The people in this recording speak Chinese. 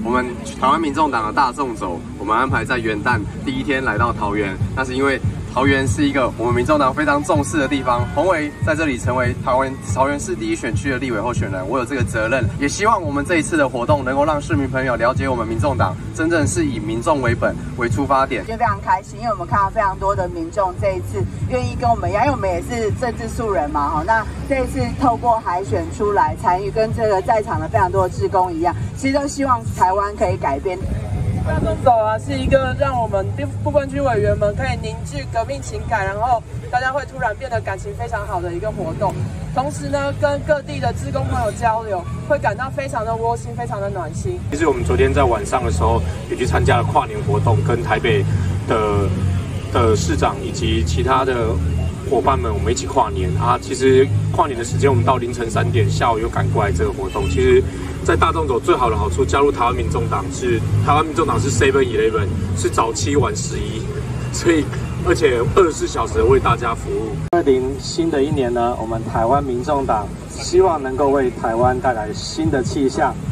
我们台湾民众党的大众走，我们安排在元旦第一天来到桃园，那是因为桃园是一个我们民众党非常重视的地方。宏维在这里成为桃园市第1选区的立委候选人，我有这个责任，也希望我们这一次的活动能够让市民朋友了解我们民众党真正是以民众为本为出发点。 就非常开心，因为我们看到非常多的民众这一次愿意跟我们一样，因为我们也是政治素人嘛，哈，那这一次透过海选出来参与，跟这个在场的非常多的志工一样，其实都希望台湾可以改变。 大众走啊，是一个让我们不分区委员们可以凝聚革命情感，然后大家会突然变得感情非常好的一个活动。同时呢，跟各地的志工朋友交流，会感到非常的窝心，非常的暖心。 其实我们昨天在晚上的时候，也去参加了跨年活动，跟台北的市长以及其他的伙伴们，我们一起跨年啊。其实跨年的时间，我们到凌晨3点，下午又赶过来这个活动。其实，在大众走最好的好处，加入台湾民众党是7-Eleven，是早7晚11，所以而且24小时为大家服务。 新的一年呢，我们台湾民众党希望能够为台湾带来新的气象。